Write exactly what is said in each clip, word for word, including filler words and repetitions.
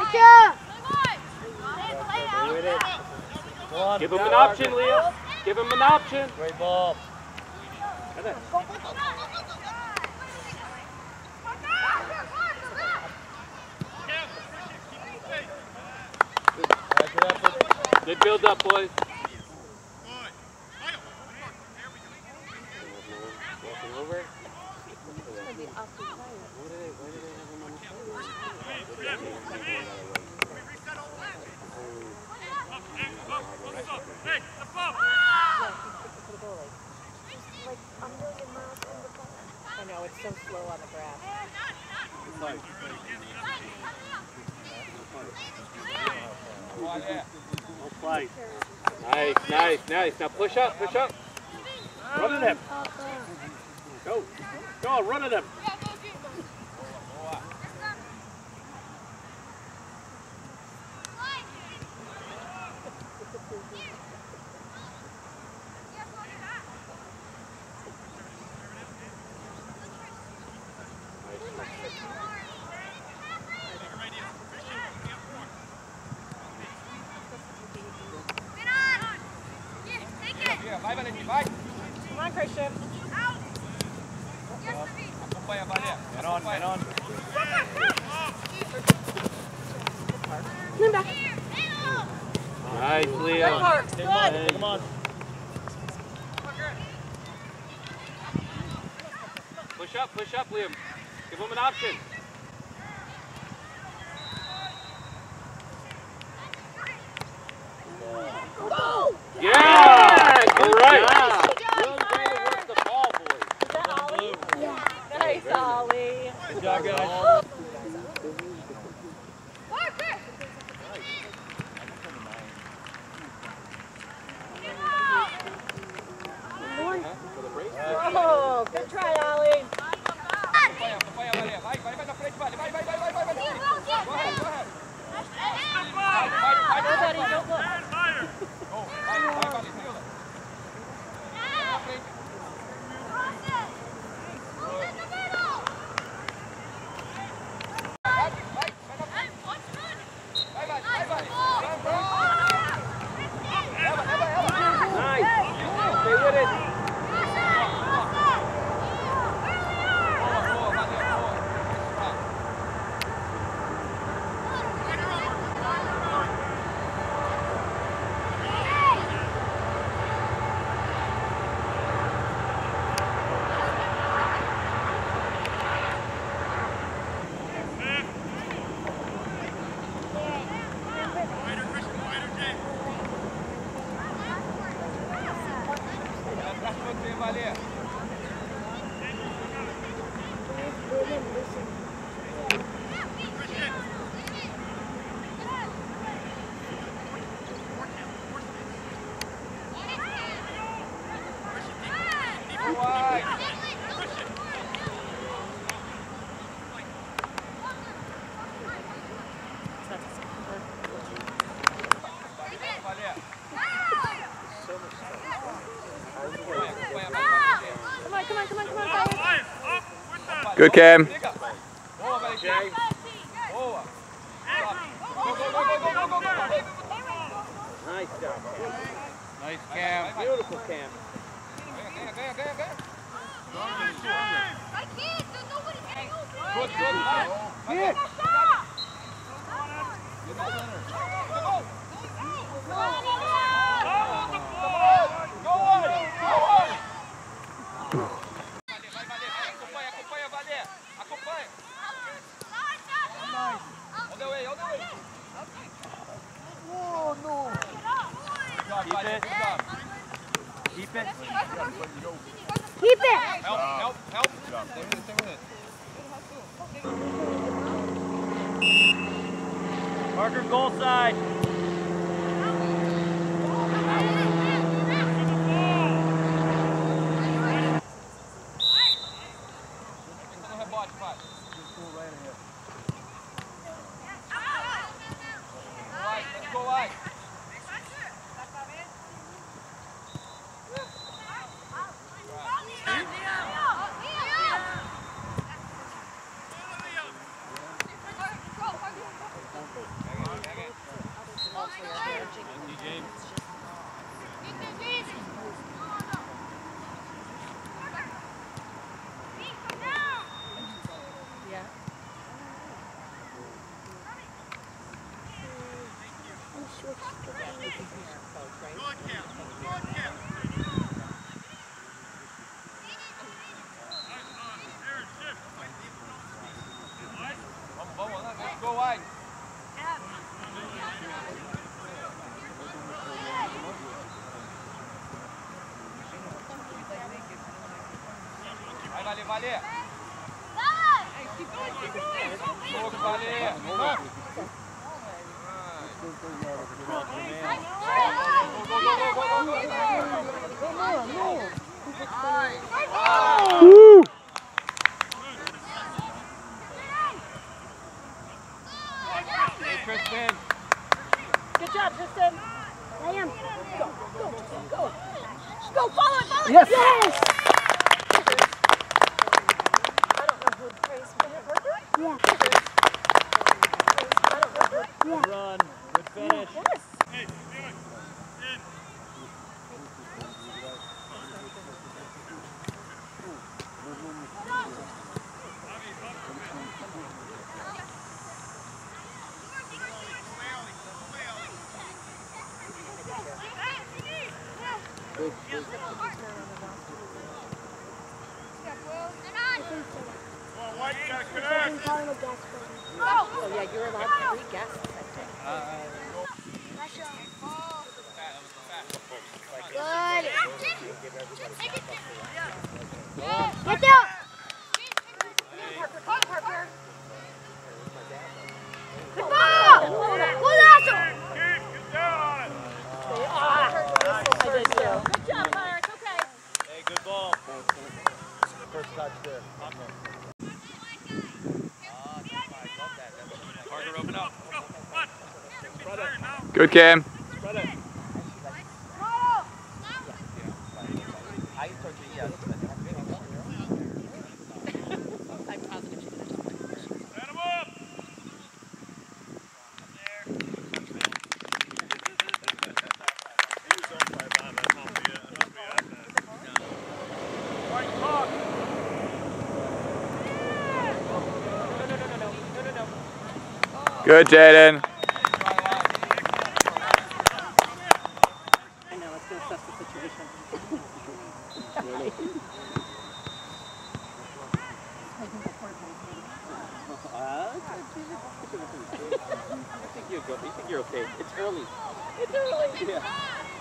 Give him an option, Leo. Give him an option. Great ball. Good build up, boys. Walking over. I know, it's so slow on the grass. Nice, nice, nice. Now push up, push up. Run at him. Go. Go, run at him. Come on, Christian. Man on, man on. Come back. Nice, Leo. Good. Come on. Push up, push up, Liam. Give him an option. Yeah! All right. Where's the ball, boys? Is that Ollie? Yeah. Nice, Ollie. Good job, guys. Oh, good try, Ollie. Nobody, don't look. Good, Cam. Nice job. Nice, Cam. Beautiful, Cam. Good, good. Hit. Keep it. Keep it. Help, help, help. Stay with it, stay with it. Marker goal side. Go wide. Vai, Valê, Valê. Fogo, Valê. Go, go, go, go, go, go, go. Woo! Hey, Tristan. Good job, Tristan. I am. Go, go, go. Just go, follow it, follow it. Yes! Yes! I don't know who praised Parker. Yeah. I don't know who. Yeah. Run. Good finish. Yes. Oh yeah, you're allowed three guests, I think. Good. Get down! Parker, come Parker. Good ball! Go Lasso! I did too. Good job, Parker. It's okay. Hey, good ball. First touch there. Parker, open up. Good, Cam. I'm positive she did. Good, Jaden. I know, it's going to assess the situation. I think you're good. You think you're okay. It's early. It's early. Yeah.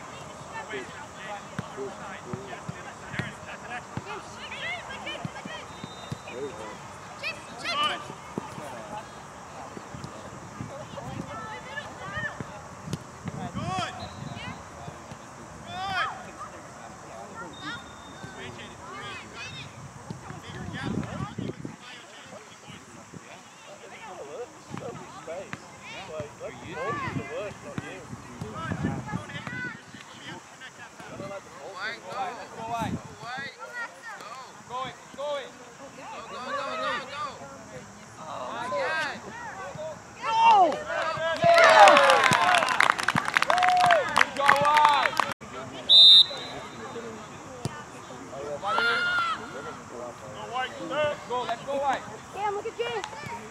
Go, let's go wide. Cam, look at Jay.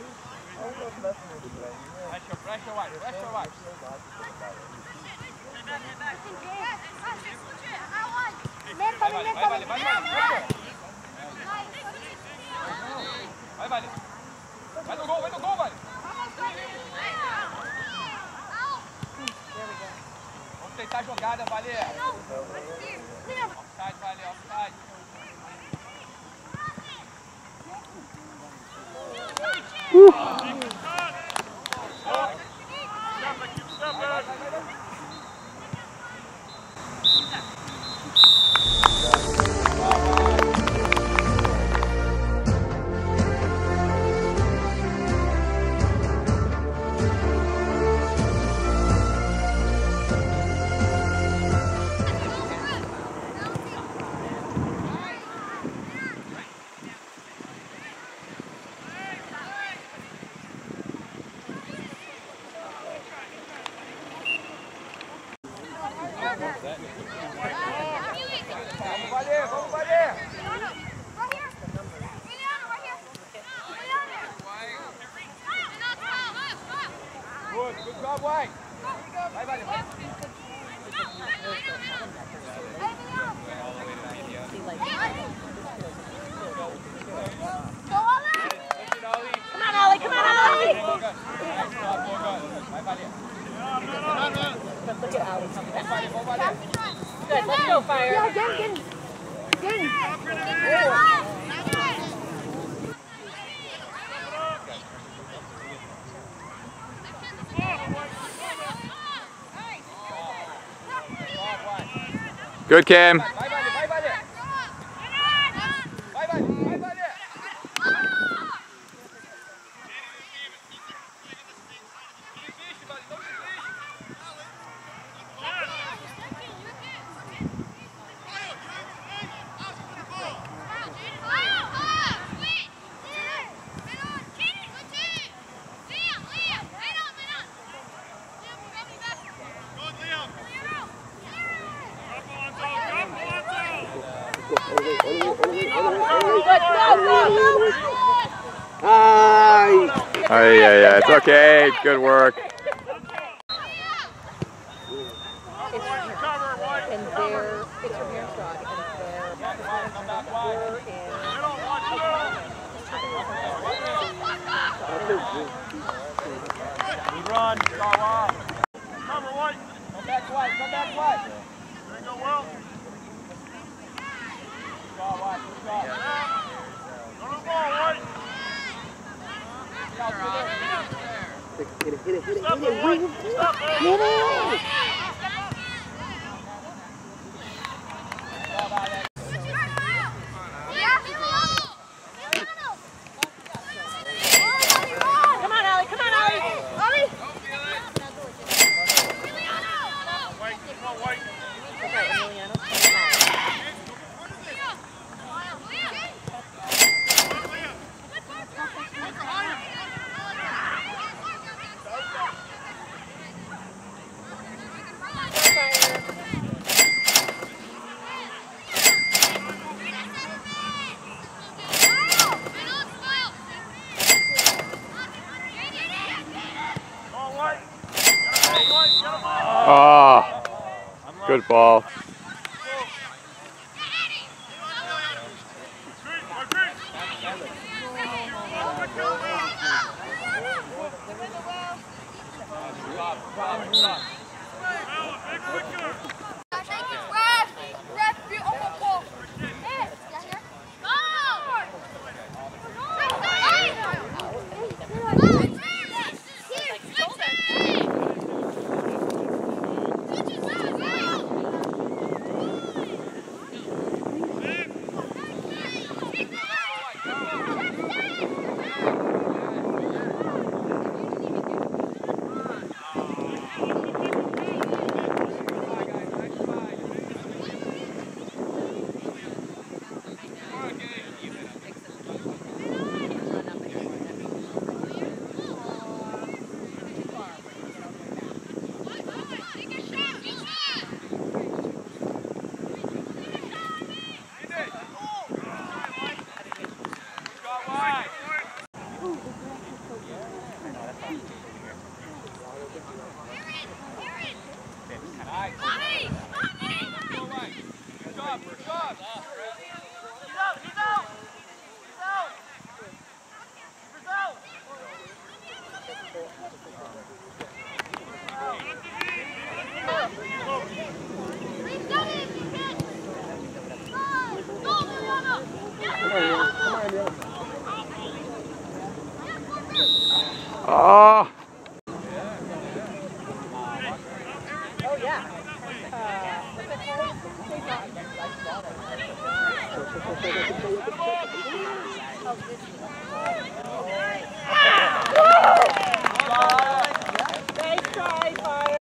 Pressure, pressure wide, pressure wide. Man Vai, coming, Vale, man vai, Vale, coming. vai, Vale, pressure. Vai, Vale. Vai no gol, vai no gol, Vale. Vamos tentar a jogada, Vale. Offside, Vale, offside. Vamos, Vale, vamos, Vale. Good, good job, White. Vai, Vale, vai. Ollie, come on, Ollie! But look at Ollie coming back. Good, let's go, Fire. Yeah, get him, get him. Get him. Good, Kim. Hi. Oh, yeah, yeah, it's okay. Good work. And there, it's from here, Scott, and there, we're in. Run, Charlotte. Cover White. Come back, White. Come back, White. There you go, Will. Good job, White. Good job. Go to the ball, White. Hit it, hit it, hit it, Stop hit it, White. Stop it. Get it! Come on, Ollie, come on, Ollie! Ollie! White, come on, White. Okay, Emiliano. Oh, good ball. Oh. Oh, yeah. Uh, what's it called? Nice try, Fire.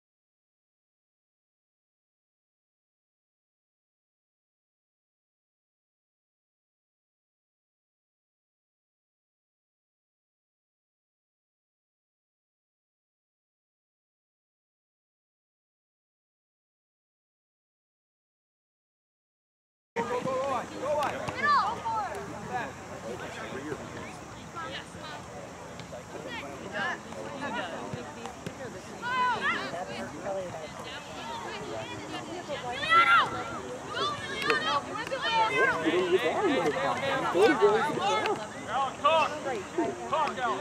talk. Talk, Al.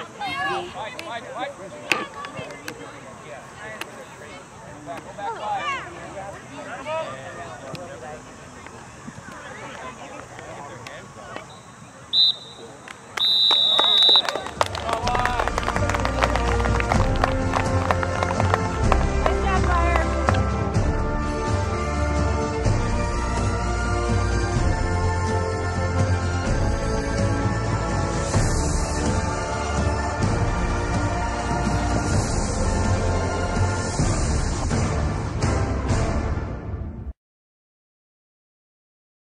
Fight, fight, fight. Go back, go back, fight.